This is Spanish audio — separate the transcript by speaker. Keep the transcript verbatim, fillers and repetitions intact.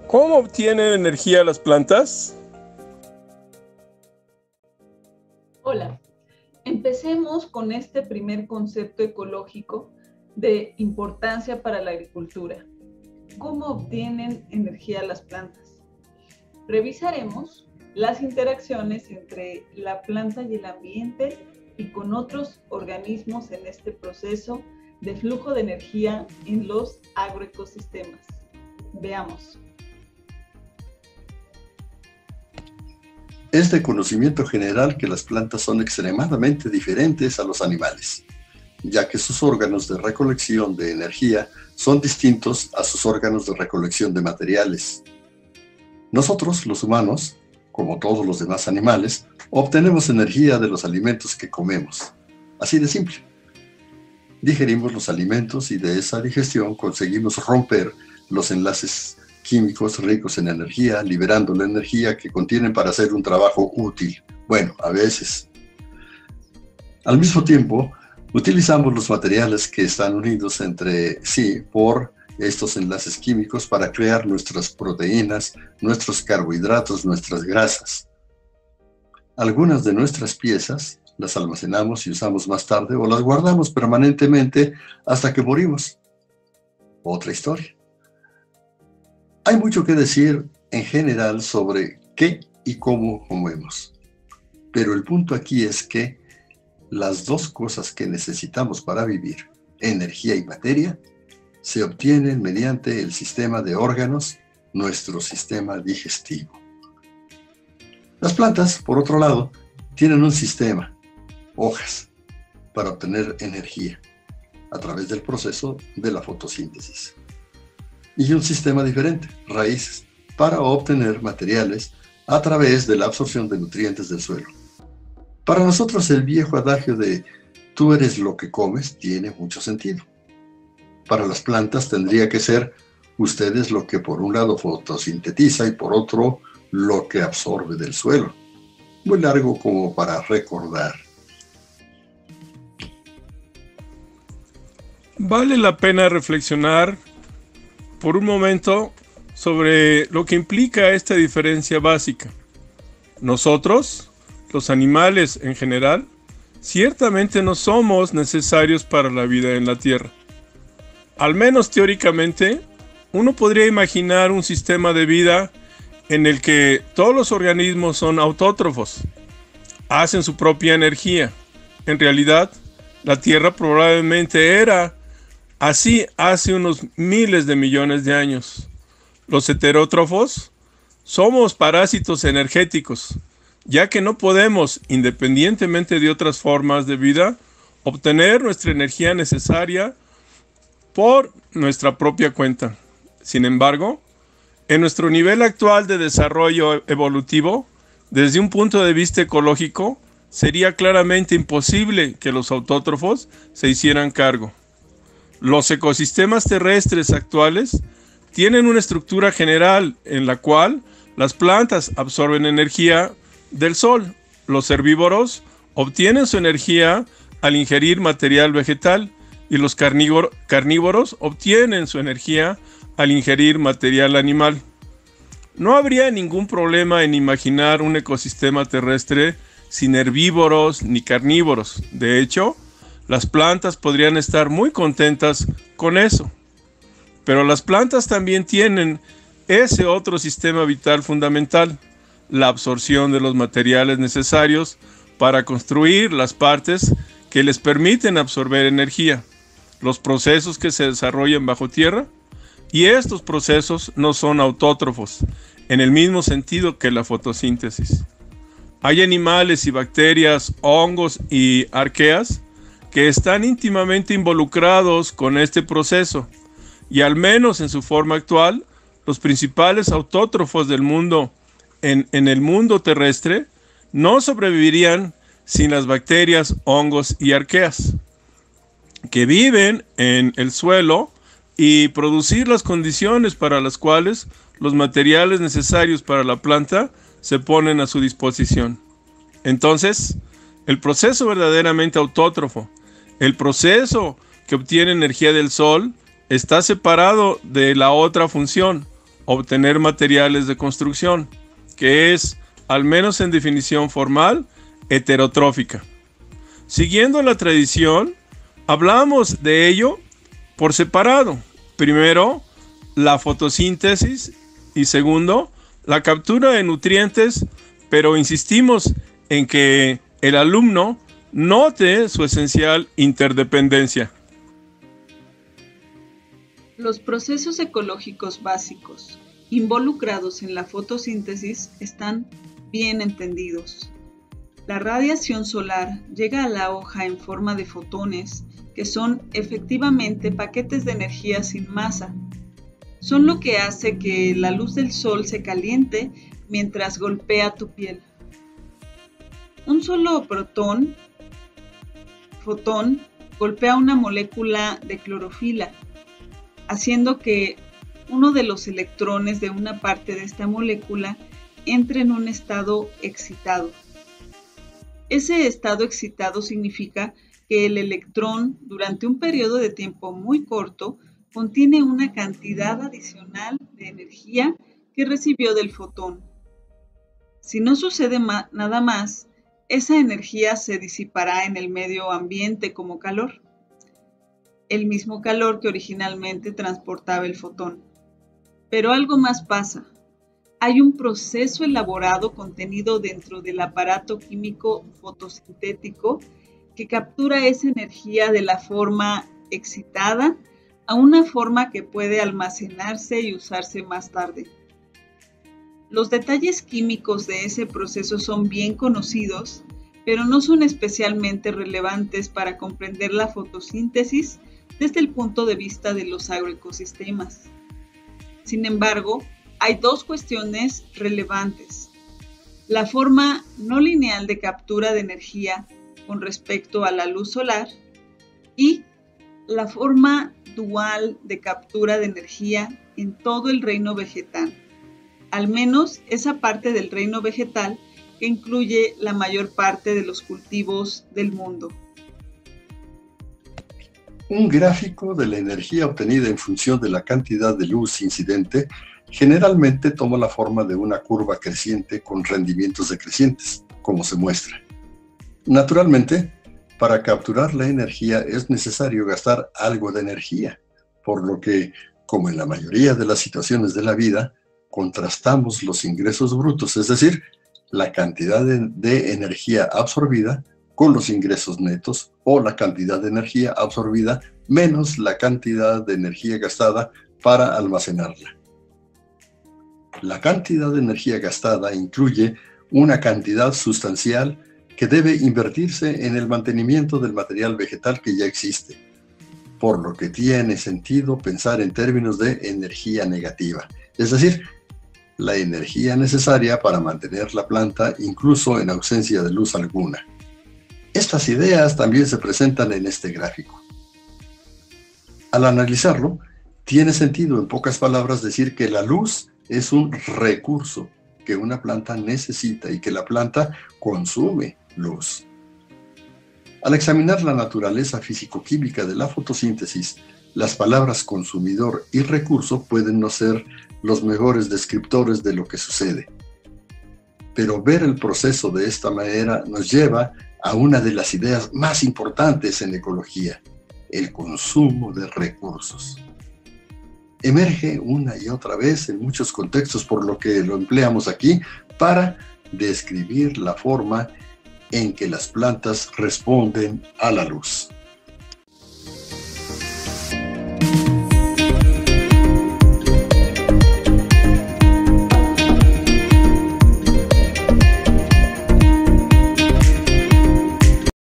Speaker 1: ¿Cómo obtienen energía las plantas?
Speaker 2: Hola, empecemos con este primer concepto ecológico de importancia para la agricultura. ¿Cómo obtienen energía las plantas? Revisaremos las interacciones entre la planta y el ambiente y con otros organismos en este proceso de flujo de energía en los agroecosistemas. Veamos.
Speaker 3: Es de conocimiento general que las plantas son extremadamente diferentes a los animales, ya que sus órganos de recolección de energía son distintos a sus órganos de recolección de materiales. Nosotros, los humanos, como todos los demás animales, obtenemos energía de los alimentos que comemos. Así de simple. Digerimos los alimentos y de esa digestión conseguimos romper los enlaces químicos ricos en energía, liberando la energía que contienen para hacer un trabajo útil. Bueno, a veces. Al mismo tiempo, utilizamos los materiales que están unidos entre sí por estos enlaces químicos para crear nuestras proteínas, nuestros carbohidratos, nuestras grasas. Algunas de nuestras piezas las almacenamos y usamos más tarde o las guardamos permanentemente hasta que morimos. Otra historia. Hay mucho que decir en general sobre qué y cómo comemos, pero el punto aquí es que las dos cosas que necesitamos para vivir, energía y materia, se obtienen mediante el sistema de órganos, nuestro sistema digestivo. Las plantas, por otro lado, tienen un sistema, hojas, para obtener energía a través del proceso de la fotosíntesis. Y un sistema diferente, raíces, para obtener materiales a través de la absorción de nutrientes del suelo. Para nosotros el viejo adagio de tú eres lo que comes tiene mucho sentido. Para las plantas tendría que ser ustedes lo que por un lado fotosintetiza y por otro lo que absorbe del suelo. Muy largo como para recordar.
Speaker 1: Vale la pena reflexionar por un momento sobre lo que implica esta diferencia básica. Nosotros, los animales en general, ciertamente no somos necesarios para la vida en la Tierra. Al menos teóricamente, uno podría imaginar un sistema de vida en el que todos los organismos son autótrofos, hacen su propia energía. En realidad, la Tierra probablemente era así hace unos miles de millones de años. Los heterótrofos somos parásitos energéticos, ya que no podemos, independientemente de otras formas de vida, obtener nuestra energía necesaria por nuestra propia cuenta. Sin embargo, en nuestro nivel actual de desarrollo evolutivo, desde un punto de vista ecológico, sería claramente imposible que los autótrofos se hicieran cargo. Los ecosistemas terrestres actuales tienen una estructura general en la cual las plantas absorben energía del sol. Los herbívoros obtienen su energía al ingerir material vegetal y los carnívoro- carnívoros obtienen su energía al ingerir material animal. No habría ningún problema en imaginar un ecosistema terrestre sin herbívoros ni carnívoros. De hecho, las plantas podrían estar muy contentas con eso. Pero las plantas también tienen ese otro sistema vital fundamental, la absorción de los materiales necesarios para construir las partes que les permiten absorber energía, los procesos que se desarrollan bajo tierra, y estos procesos no son autótrofos, en el mismo sentido que la fotosíntesis. Hay animales y bacterias, hongos y arqueas que están íntimamente involucrados con este proceso, y al menos en su forma actual, los principales autótrofos del mundo en, en el mundo terrestre no sobrevivirían sin las bacterias, hongos y arqueas, que viven en el suelo y producir las condiciones para las cuales los materiales necesarios para la planta se ponen a su disposición. Entonces, el proceso verdaderamente autótrofo, el proceso que obtiene energía del sol, está separado de la otra función, obtener materiales de construcción, que es, al menos en definición formal, heterotrófica. Siguiendo la tradición, hablamos de ello por separado. Primero, la fotosíntesis y segundo, la captura de nutrientes, pero insistimos en que el alumno note su esencial interdependencia.
Speaker 2: Los procesos ecológicos básicos involucrados en la fotosíntesis están bien entendidos. La radiación solar llega a la hoja en forma de fotones, que son efectivamente paquetes de energía sin masa. Son lo que hace que la luz del sol se caliente mientras golpea tu piel. Un solo protón, fotón, golpea una molécula de clorofila, haciendo que uno de los electrones de una parte de esta molécula entre en un estado excitado. Ese estado excitado significa que el electrón, durante un periodo de tiempo muy corto, contiene una cantidad adicional de energía que recibió del fotón. Si no sucede ma- nada más, esa energía se disipará en el medio ambiente como calor, el mismo calor que originalmente transportaba el fotón. Pero algo más pasa. Hay un proceso elaborado contenido dentro del aparato químico fotosintético que captura esa energía de la forma excitada a una forma que puede almacenarse y usarse más tarde. Los detalles químicos de ese proceso son bien conocidos, pero no son especialmente relevantes para comprender la fotosíntesis desde el punto de vista de los agroecosistemas. Sin embargo, hay dos cuestiones relevantes. La forma no lineal de captura de energía con respecto a la luz solar y la forma dual de captura de energía en todo el reino vegetal, al menos esa parte del reino vegetal que incluye la mayor parte de los cultivos del mundo.
Speaker 3: Un gráfico de la energía obtenida en función de la cantidad de luz incidente generalmente toma la forma de una curva creciente con rendimientos decrecientes, como se muestra. Naturalmente, para capturar la energía es necesario gastar algo de energía, por lo que, como en la mayoría de las situaciones de la vida, contrastamos los ingresos brutos, es decir, la cantidad de, de energía absorbida con los ingresos netos o la cantidad de energía absorbida menos la cantidad de energía gastada para almacenarla. La cantidad de energía gastada incluye una cantidad sustancial que debe invertirse en el mantenimiento del material vegetal que ya existe, por lo que tiene sentido pensar en términos de energía negativa, es decir, la energía necesaria para mantener la planta incluso en ausencia de luz alguna. Estas ideas también se presentan en este gráfico. Al analizarlo, tiene sentido en pocas palabras decir que la luz es un recurso que una planta necesita y que la planta consume luz. Al examinar la naturaleza físico-química de la fotosíntesis, las palabras consumidor y recurso pueden no ser los mejores descriptores de lo que sucede. Pero ver el proceso de esta manera nos lleva a una de las ideas más importantes en ecología, el consumo de recursos. Emerge una y otra vez en muchos contextos, por lo que lo empleamos aquí para describir la forma en que las plantas responden a la luz.